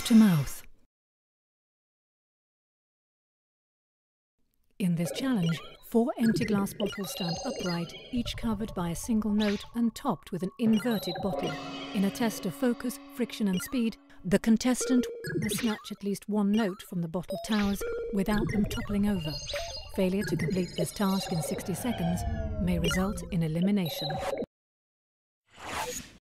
Mouth to mouth. In this challenge, 4 empty glass bottles stand upright, each covered by a single note and topped with an inverted bottle. In a test of focus, friction and speed, the contestant must snatch at least 1 note from the bottle towers without them toppling over. Failure to complete this task in 60 seconds may result in elimination.